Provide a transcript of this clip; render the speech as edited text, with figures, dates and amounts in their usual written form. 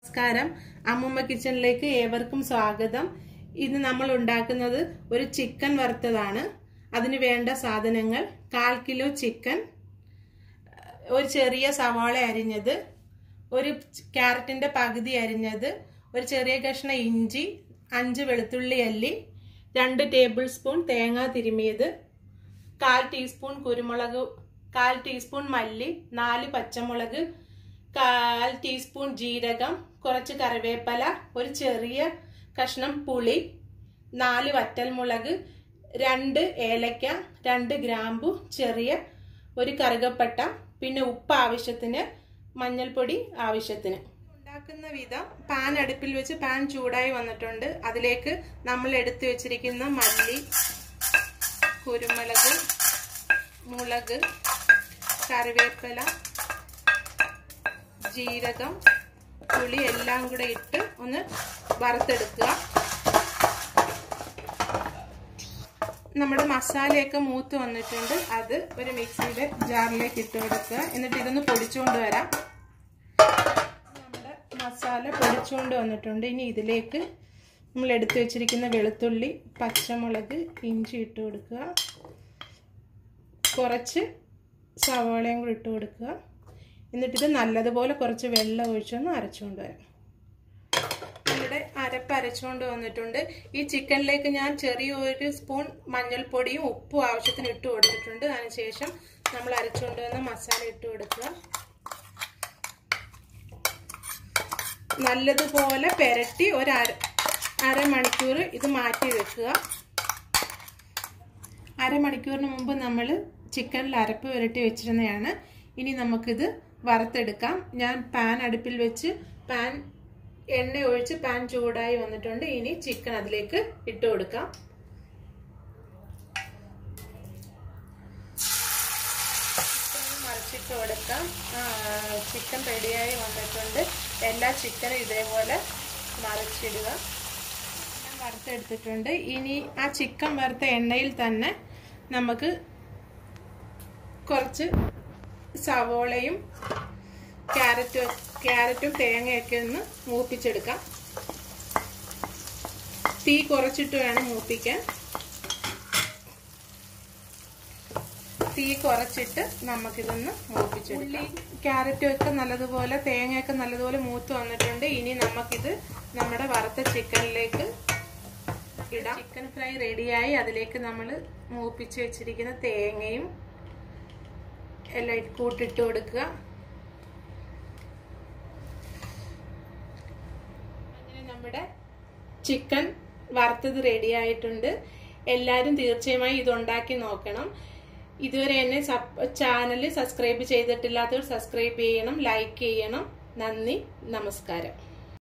നമസ്കാരം അമ്മുമ്മ കിച്ചണിലേക്ക് ഏവർക്കും സ്വാഗതം. ഇന്ന് നമ്മൾ ഉണ്ടാക്കുന്നത് ഒരു ചിക്കൻ വറുത്തതാണ്. അതിന് വേണ്ട സാധനങ്ങൾ: 1/4 കിലോ ചിക്കൻ, ഒരു ചെറിയ സവാള അരിഞ്ഞത്, ഒരു ക്യാരറ്റിന്റെ പകുതി അരിഞ്ഞത്, ഒരു ചെറിയ കഷ്ണം ഇഞ്ചി, 5 വെളുത്തുള്ളി അല്ലി, 2 ടേബിൾ സ്പൂൺ തേങ്ങ തിരുമിയത്, 1/4 ടീസ്പൂൺ കുരുമുളക്, 1/4 ടീസ്പൂൺ മല്ലി, 4 പച്ചമുളക്, 1/4 ടീസ്പൂൺ ജീരകം, കുറച്ച് കറിവേപ്പില, ഒരു ചെറിയ കഷ്ണം പുളി, 4 വറ്റൽമുളക്, 2 ഏലക്ക, 2 ഗ്രാമ്പു, ചെറിയ ഒരു കറുകപ്പട്ട, പിന്നെ ഉപ്പ് ആവശ്യത്തിന്, മഞ്ഞൾപ്പൊടി ആവശ്യത്തിന്. ഉണ്ടാക്കുന്ന വിധം: പാൻ അടുപ്പിൽ വെച്ച് പാൻ ചൂടായി വന്നിട്ടുണ്ട്. അതിലേക്ക് നമ്മൾ എടുത്തു വെച്ചിരിക്കുന്ന മല്ലി, കുരുമുളക്, മുളക്, കറിവേപ്പില, ജീരകം, പുളി എല്ലാം കൂടെ ഇട്ട് ഒന്ന് വറുത്തെടുക്കുക. നമ്മുടെ മസാലയൊക്കെ മൂത്ത് വന്നിട്ടുണ്ട്. അത് ഒരു മിക്സിയുടെ ജാറിലേക്ക് ഇട്ട് കൊടുക്കുക. എന്നിട്ട് ഇതൊന്ന് പൊടിച്ചുകൊണ്ട് വരാം. നമ്മുടെ മസാല പൊടിച്ചുകൊണ്ട് വന്നിട്ടുണ്ട്. ഇനി ഇതിലേക്ക് നമ്മൾ എടുത്തു വെച്ചിരിക്കുന്ന വെളുത്തുള്ളി, പച്ചമുളക്, ഇഞ്ചി ഇട്ട് കൊടുക്കുക. കുറച്ച് സവാളയും കൂടി ഇട്ട് കൊടുക്കുക. എന്നിട്ടിത് നല്ലതുപോലെ കുറച്ച് വെള്ളം ഒഴിച്ചൊന്ന് അരച്ചുകൊണ്ട് വരാം. നമ്മുടെ അരപ്പ് അരച്ചുകൊണ്ട് വന്നിട്ടുണ്ട്. ഈ ചിക്കനിലേക്ക് ഞാൻ ചെറിയൊരു സ്പൂൺ മഞ്ഞൾപ്പൊടിയും ഉപ്പും ആവശ്യത്തിന് ഇട്ട് കൊടുത്തിട്ടുണ്ട്. അതിനുശേഷം നമ്മൾ അരച്ചുകൊണ്ട് വന്ന മസാല ഇട്ട് കൊടുക്കുക. നല്ലതുപോലെ പെരട്ടി ഒരു അരമണിക്കൂർ ഇത് മാറ്റി വെക്കുക. അരമണിക്കൂറിന് മുമ്പ് നമ്മൾ ചിക്കനിൽ അരപ്പ് പുരട്ടി വെച്ചിരുന്നതാണ്. ഇനി നമുക്കിത് വറുത്തെടുക്കാം. ഞാൻ പാൻ അടുപ്പിൽ വെച്ച് എണ്ണ ഒഴിച്ച് പാൻ ചൂടായി വന്നിട്ടുണ്ട്. ഇനി ചിക്കൻ അതിലേക്ക് ഇട്ട് കൊടുക്കാം. മറിച്ചിട്ട് കൊടുക്കാം. ചിക്കൻ റെഡിയായി വന്നിട്ടുണ്ട്. എല്ലാ ചിക്കനും ഇതേപോലെ മറിച്ചിടുക. വറുത്തെടുത്തിട്ടുണ്ട്. ഇനി ആ ചിക്കൻ വറുത്ത എണ്ണയിൽ തന്നെ നമുക്ക് കുറച്ച് സവോളയും ക്യാരറ്റും തേങ്ങയൊക്കെ ഒന്ന് മൂപ്പിച്ചെടുക്കാം. തീ കുറച്ചിട്ട് വേണം മൂപ്പിക്കാൻ. തീ കുറച്ചിട്ട് നമുക്കിതൊന്ന് മൂപ്പിച്ചെടുക്കാം. ക്യാരറ്റും ഒക്കെ നല്ലതുപോലെ, തേങ്ങയൊക്കെ നല്ലതുപോലെ മൂത്ത് വന്നിട്ടുണ്ട്. ഇനി നമുക്കിത് നമ്മുടെ വറുത്ത ചിക്കനിലേക്ക് ഇടാം. ചിക്കൻ ഫ്രൈ റെഡിയായി. അതിലേക്ക് നമ്മൾ മൂപ്പിച്ച് വെച്ചിരിക്കുന്ന തേങ്ങയും എല്ലാം കൂട്ടിട്ട് കൊടുക്കുക. അങ്ങനെ നമ്മുടെ ചിക്കൻ വറുത്തത് റെഡി ആയിട്ടുണ്ട്. എല്ലാവരും തീർച്ചയായും ഇതുണ്ടാക്കി നോക്കണം. ഇതുവരെ എന്നെ ചാനൽ സബ്സ്ക്രൈബ് ചെയ്തിട്ടില്ലാത്തവർ സബ്സ്ക്രൈബ് ചെയ്യണം, ലൈക്ക് ചെയ്യണം. നന്ദി, നമസ്കാരം.